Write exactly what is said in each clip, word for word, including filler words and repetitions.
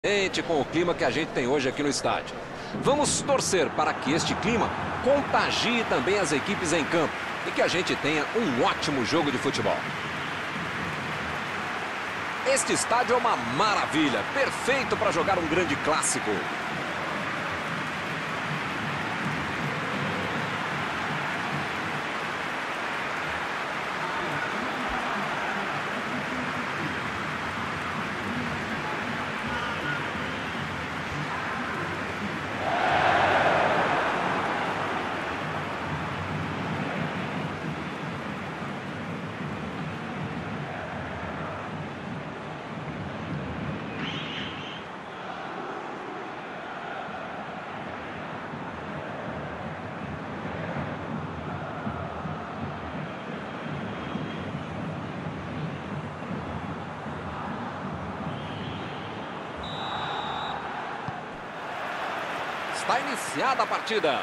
Com o clima que a gente tem hoje aqui no estádio. Vamos torcer para que este clima contagie também as equipes em campo e que a gente tenha um ótimo jogo de futebol. Este estádio é uma maravilha, perfeito para jogar um grande clássico. Está iniciada a partida.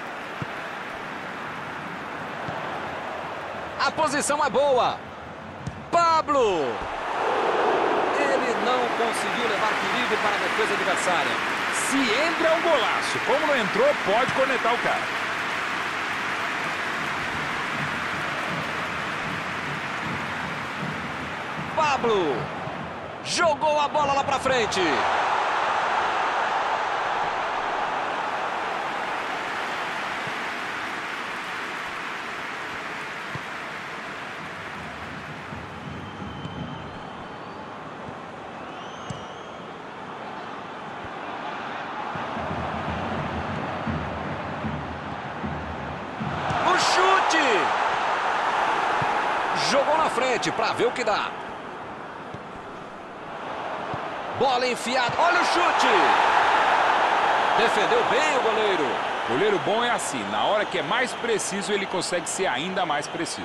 A posição é boa. Pablo. Ele não conseguiu levar perigo para a defesa adversária. Se entra é um golaço. Como não entrou, pode cornetar o cara. Pablo. Jogou a bola lá para frente. Jogou na frente para ver o que dá. Bola enfiada. Olha o chute. Defendeu bem o goleiro. Goleiro bom é assim. Na hora que é mais preciso, ele consegue ser ainda mais preciso.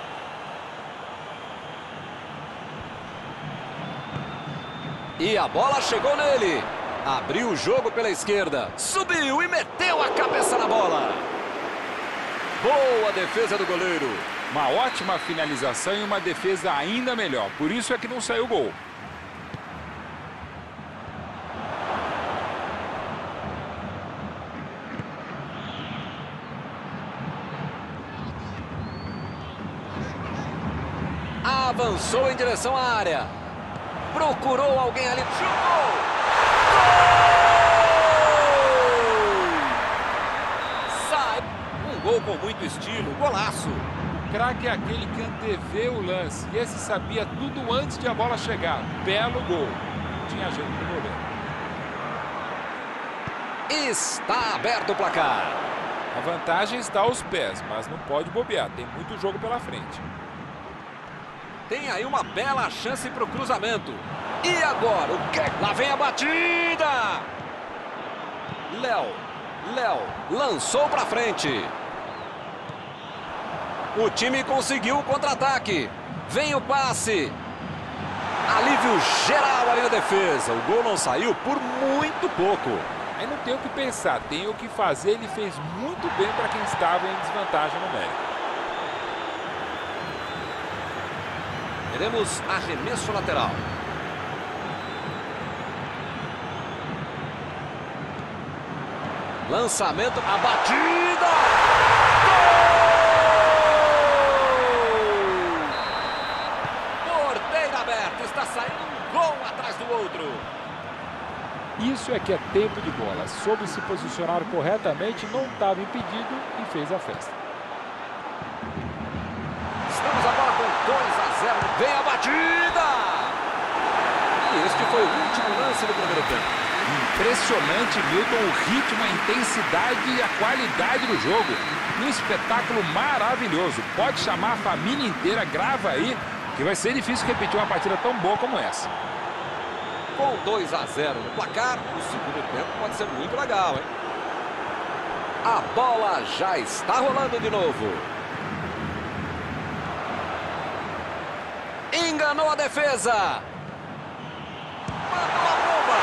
E a bola chegou nele. Abriu o jogo pela esquerda. Subiu e meteu a cabeça na bola. Boa defesa do goleiro. Uma ótima finalização e uma defesa ainda melhor. Por isso é que não saiu gol. Avançou em direção à área. Procurou alguém ali. Chutou! Gol! Sai! Um gol com muito estilo. Golaço! Craque é aquele que antevê o lance. E esse sabia tudo antes de a bola chegar. Belo gol. Tinha jeito do goleiro. Está aberto o placar. A vantagem está aos pés, mas não pode bobear. Tem muito jogo pela frente. Tem aí uma bela chance para o cruzamento. E agora? O que? Lá vem a batida. Léo. Léo lançou para frente. O time conseguiu o contra-ataque. Vem o passe. Alívio geral ali na defesa. O gol não saiu por muito pouco. Aí não tem o que pensar, tem o que fazer. Ele fez muito bem para quem estava em desvantagem numérica. Teremos arremesso lateral. Lançamento, a batida. Está saindo um gol atrás do outro. Isso é que é tempo de bola. Soube se posicionar corretamente, não estava impedido e fez a festa. Estamos agora com dois a zero. Vem a batida. E este foi o último lance do primeiro tempo. Impressionante, Milton, o ritmo, a intensidade e a qualidade do jogo. Um espetáculo maravilhoso. Pode chamar a família inteira, grava aí, que vai ser difícil repetir uma partida tão boa como essa. Com dois a zero no placar, o segundo tempo pode ser muito legal, hein? A bola já está rolando de novo. Enganou a defesa. Mandou a bomba.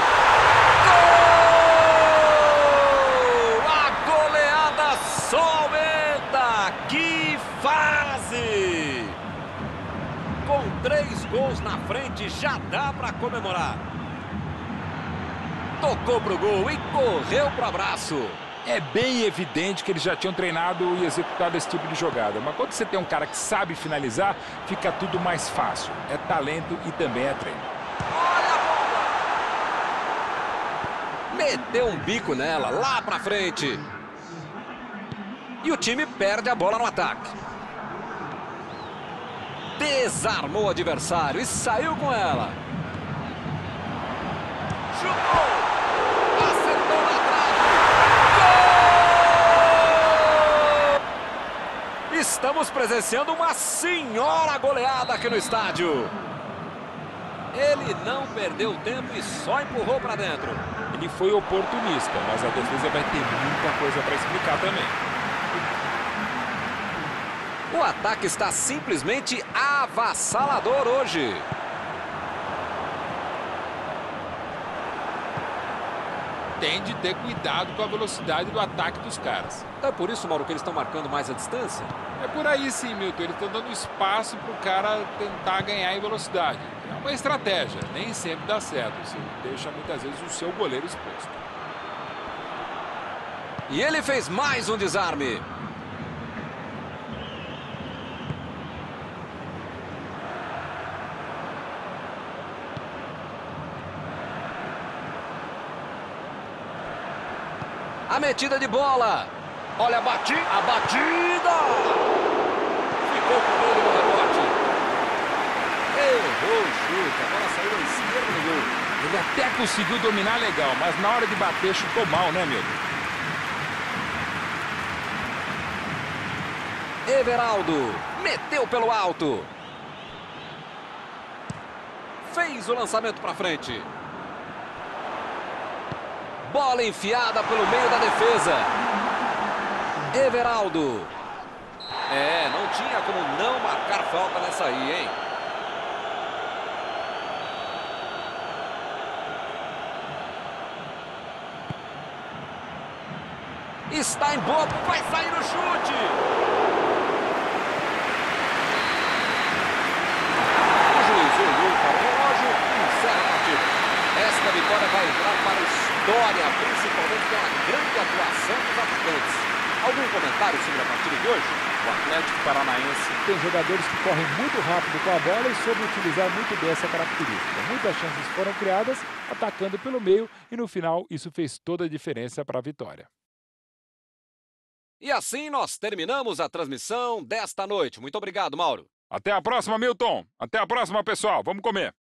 Gol! A goleada só aumenta. Que fase! Com três gols na frente, já dá para comemorar. Tocou pro gol e correu pro abraço. É bem evidente que eles já tinham treinado e executado esse tipo de jogada. Mas quando você tem um cara que sabe finalizar, fica tudo mais fácil. É talento e também é treino. Olha a bola! Meteu um bico nela, lá pra frente. E o time perde a bola no ataque. Desarmou o adversário e saiu com ela. Chutou! Acertou na trave! Gol! Estamos presenciando uma senhora goleada aqui no estádio. Ele não perdeu tempo e só empurrou para dentro. Ele foi oportunista, mas a defesa vai ter muita coisa para explicar também. O ataque está simplesmente avassalador hoje. Tem de ter cuidado com a velocidade do ataque dos caras. É por isso, Mauro, que eles estão marcando mais a distância? É por aí sim, Milton. Eles estão dando espaço para o cara tentar ganhar em velocidade. É uma estratégia, nem sempre dá certo. Você deixa muitas vezes o seu goleiro exposto. E ele fez mais um desarme. A metida de bola. Olha a batida. A batida. Ficou com ele no rebote. Errou o chute. A bola saiu à esquerda do gol. Ele até conseguiu dominar legal, mas na hora de bater chutou mal, né, Milton? Everaldo. Meteu pelo alto. Fez o lançamento para frente. Bola enfiada pelo meio da defesa. Everaldo. É, não tinha como não marcar falta nessa aí, hein? Está em boa, vai sair o chute. O juiz olhou para o relógio e encerra a partida. Esta vitória vai entrar para a história, principalmente pela grande atuação dos atacantes. Algum comentário sobre a partida de hoje? O Atlético Paranaense tem jogadores que correm muito rápido com a bola e soube utilizar muito bem essa característica. Muitas chances foram criadas, atacando pelo meio e no final isso fez toda a diferença para a vitória. E assim nós terminamos a transmissão desta noite. Muito obrigado, Mauro. Até a próxima, Milton. Até a próxima, pessoal. Vamos comer.